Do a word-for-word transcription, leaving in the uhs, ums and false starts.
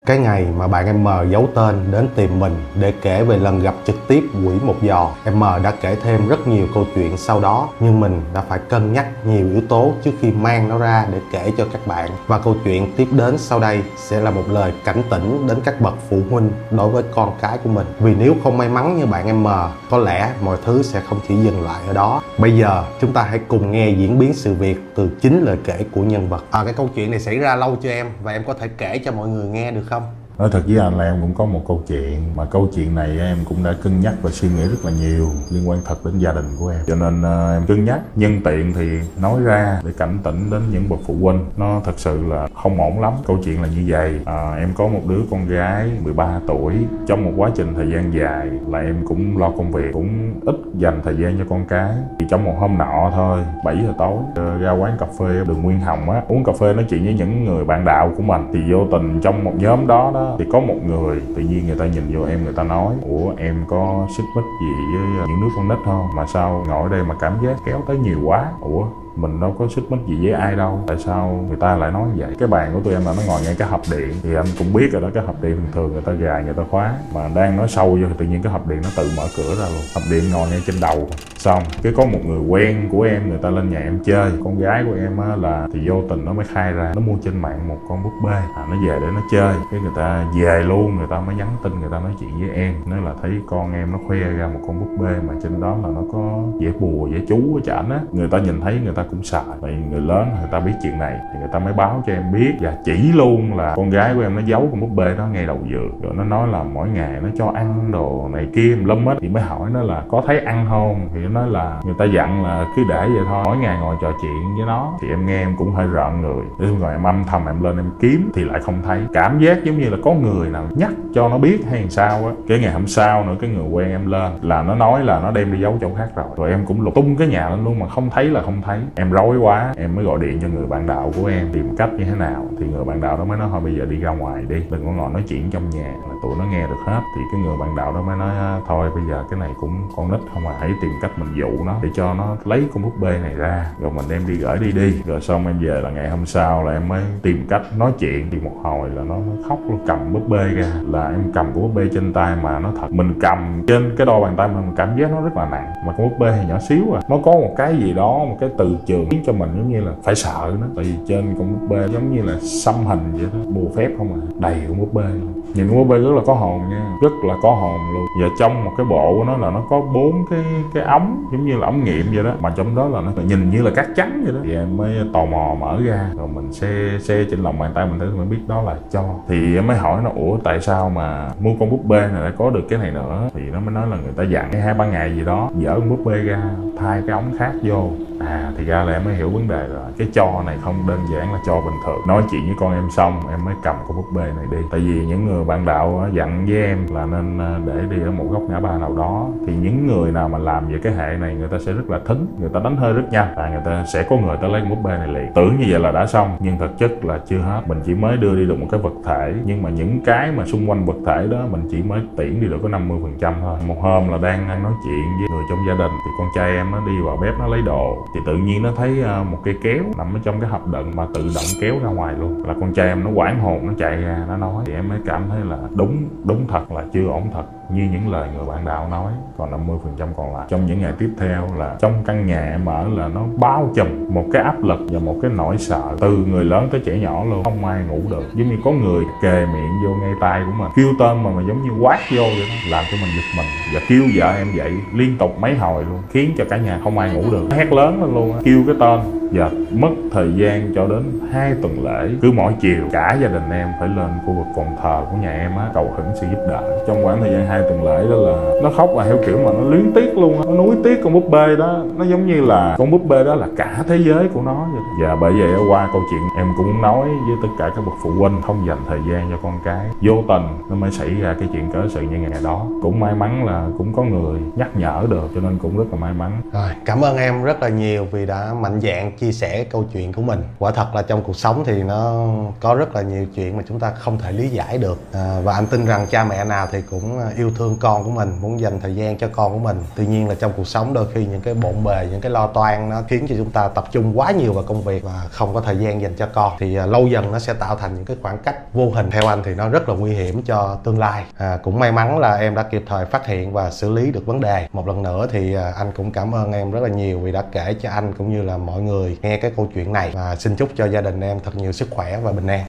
Cái ngày mà bạn em M giấu tên đến tìm mình để kể về lần gặp trực tiếp quỷ một giò, em M đã kể thêm rất nhiều câu chuyện sau đó, nhưng mình đã phải cân nhắc nhiều yếu tố trước khi mang nó ra để kể cho các bạn. Và câu chuyện tiếp đến sau đây sẽ là một lời cảnh tỉnh đến các bậc phụ huynh đối với con cái của mình. Vì nếu không may mắn như bạn em M, có lẽ mọi thứ sẽ không chỉ dừng lại ở đó. Bây giờ chúng ta hãy cùng nghe diễn biến sự việc từ chính lời kể của nhân vật. À, cái câu chuyện này xảy ra lâu chưa em? Và em có thể kể cho mọi người nghe được không? Nói thật với anh là em cũng có một câu chuyện, mà câu chuyện này em cũng đã cân nhắc và suy nghĩ rất là nhiều liên quan thật đến gia đình của em, cho nên uh, em cân nhắc. Nhân tiện thì nói ra để cảnh tỉnh đến những bậc phụ huynh, nó thật sự là không ổn lắm. Câu chuyện là như vậy. À, em có một đứa con gái mười ba tuổi. Trong một quá trình thời gian dài là em cũng lo công việc, cũng ít dành thời gian cho con cái. Thì trong một hôm nọ thôi, bảy giờ tối, ra quán cà phê đường Nguyên Hồng á, uống cà phê nói chuyện với những người bạn đạo của mình. Thì vô tình trong một nhóm đó đó thì có một người tự nhiên người ta nhìn vô em, người ta nói: ủa em có xích mích gì với những đứa con nít không, mà sao ngồi ở đây mà cảm giác kéo tới nhiều quá? Ủa mình đâu có xích mích gì với ai đâu, tại sao người ta lại nói như vậy? Cái bàn của tụi em là nó ngồi ngay cái hộp điện, thì anh cũng biết rồi đó, cái hộp điện thường thường người ta gài, người ta khóa, mà đang nói sâu vô thì tự nhiên cái hộp điện nó tự mở cửa ra luôn. Hộp điện ngồi ngay trên đầu. Xong cái có một người quen của em, người ta lên nhà em chơi. Con gái của em á là thì vô tình nó mới khai ra, nó mua trên mạng một con búp bê, à, nó về để nó chơi. Cái người ta về luôn, người ta mới nhắn tin, người ta nói chuyện với em, nói là thấy con em nó khoe ra một con búp bê mà trên đó là nó có vẽ bùa vẽ chú ở trển á. Người ta nhìn thấy người ta cũng sợ. Vậy người lớn người ta biết chuyện này thì người ta mới báo cho em biết, và chỉ luôn là con gái của em nó giấu con búp bê đó ngay đầu giường. Rồi nó nói là mỗi ngày nó cho ăn đồ này kia lâm hết. Thì mới hỏi nó là có thấy ăn không, thì nó nói là người ta dặn là cứ để vậy thôi, mỗi ngày ngồi trò chuyện với nó. Thì em nghe em cũng hơi rợn người, rồi em âm thầm em lên em kiếm thì lại không thấy. Cảm giác giống như là có người nào nhắc cho nó biết hay làm sao á. Cái ngày hôm sau nữa, cái người quen em lên là nó nói là nó đem đi giấu chỗ khác rồi. Rồi em cũng lục tung cái nhà lên luôn mà không thấy là không thấy. Em rối quá, em mới gọi điện cho người bạn đạo của em tìm cách như thế nào. Thì người bạn đạo đó mới nói thôi bây giờ đi ra ngoài đi, đừng có ngồi nói chuyện trong nhà, là tụi nó nghe được hết. Thì cái người bạn đạo đó mới nói thôi bây giờ cái này cũng con nít không à, hãy tìm cách mình dụ nó để cho nó lấy con búp bê này ra, rồi mình đem đi gửi đi đi. Rồi xong em về là ngày hôm sau là em mới tìm cách nói chuyện. Thì một hồi là nó khóc luôn, cầm búp bê ra, là em cầm con búp bê trên tay mà nó thật, mình cầm trên cái đôi bàn tay mình cảm giác nó rất là nặng, mà con búp bê thì nhỏ xíu à, nó có một cái gì đó, một cái từ trường khiến cho mình giống như là phải sợ nó. Tại vì trên con búp bê giống như là xăm hình vậy đó, bùa phép không à, đầy con búp bê luôn. Nhìn con búp bê rất là có hồn nha, rất là có hồn luôn. Và trong một cái bộ của nó là nó có bốn cái cái ống giống như là ống nghiệm vậy đó, mà trong đó là nó nhìn như là cát trắng vậy đó. Thì em mới tò mò mở ra, rồi mình xe xe trên lòng bàn tay mình thấy mình biết đó là cho. Thì em mới hỏi nó ủa tại sao mà mua con búp bê này lại có được cái này nữa? Thì nó mới nói là người ta dặn hai ba ngày gì đó dỡ con búp bê ra thay cái ống khác vô. À thì ra là em mới hiểu vấn đề rồi. Cái cho này không đơn giản là cho bình thường. Nói chuyện với con em xong em mới cầm con búp bê này đi. Tại vì những người bạn đạo dặn với em là nên để đi ở một góc ngã ba nào đó. Thì những người nào mà làm về cái hệ này người ta sẽ rất là thính, người ta đánh hơi rất nhanh, và người ta sẽ có người ta lấy con búp bê này liền. Tưởng như vậy là đã xong, nhưng thực chất là chưa hết. Mình chỉ mới đưa đi được một cái vật thể, nhưng mà những cái mà xung quanh vật thể đó mình chỉ mới tiễn đi được có năm mươi phần trăm thôi. Một hôm là đang nói chuyện với người trong gia đình, thì con trai em nó đi vào bếp nó lấy đồ, thì tự nhiên nó thấy một cây kéo nằm ở trong cái hộp đựng mà tự động kéo ra ngoài luôn. Là con trai em nó hoảng hồn, nó chạy ra nó nói. Thì em mới cảm thấy là đúng đúng thật là chưa ổn thật như những lời người bạn đạo nói. Còn năm mươi phần trăm còn lại. Trong những ngày tiếp theo là trong căn nhà em ở là nó bao trùm một cái áp lực và một cái nỗi sợ, từ người lớn tới trẻ nhỏ luôn. Không ai ngủ được, giống như có người kề miệng vô ngay tay của mình, kêu tên mà mà giống như quát vô vậy đó, làm cho mình giật mình. Và kêu vợ em dậy liên tục mấy hồi luôn, khiến cho cả nhà không ai ngủ được. Hét lớn lên luôn, kêu cái tên. Và mất thời gian cho đến hai tuần lễ, cứ mỗi chiều cả gia đình em phải lên khu vực phòng thờ của nhà em á, cầu khẩn sự giúp đỡ. Trong khoảng thời gian hai tuần lễ đó là nó khóc là theo kiểu mà nó luyến tiếc luôn á, nó nuối tiếc con búp bê đó. Nó giống như là con búp bê đó là cả thế giới của nó vậy. Và bởi vậy qua câu chuyện em cũng nói với tất cả các bậc phụ huynh không dành thời gian cho con cái, vô tình nó mới xảy ra cái chuyện cớ sự như ngày đó. Cũng may mắn là cũng có người nhắc nhở được, cho nên cũng rất là may mắn. Rồi, cảm ơn em rất là nhiều nhiều vì đã mạnh dạn chia sẻ câu chuyện của mình. Quả thật là trong cuộc sống thì nó có rất là nhiều chuyện mà chúng ta không thể lý giải được, à, và anh tin rằng cha mẹ nào thì cũng yêu thương con của mình, muốn dành thời gian cho con của mình. Tuy nhiên là trong cuộc sống đôi khi những cái bộn bề, những cái lo toan nó khiến cho chúng ta tập trung quá nhiều vào công việc và không có thời gian dành cho con, thì à, lâu dần nó sẽ tạo thành những cái khoảng cách vô hình. Theo anh thì nó rất là nguy hiểm cho tương lai. À, cũng may mắn là em đã kịp thời phát hiện và xử lý được vấn đề. Một lần nữa thì à, anh cũng cảm ơn em rất là nhiều vì đã kể cho anh cũng như là mọi người nghe cái câu chuyện này, và xin chúc cho gia đình em thật nhiều sức khỏe và bình an.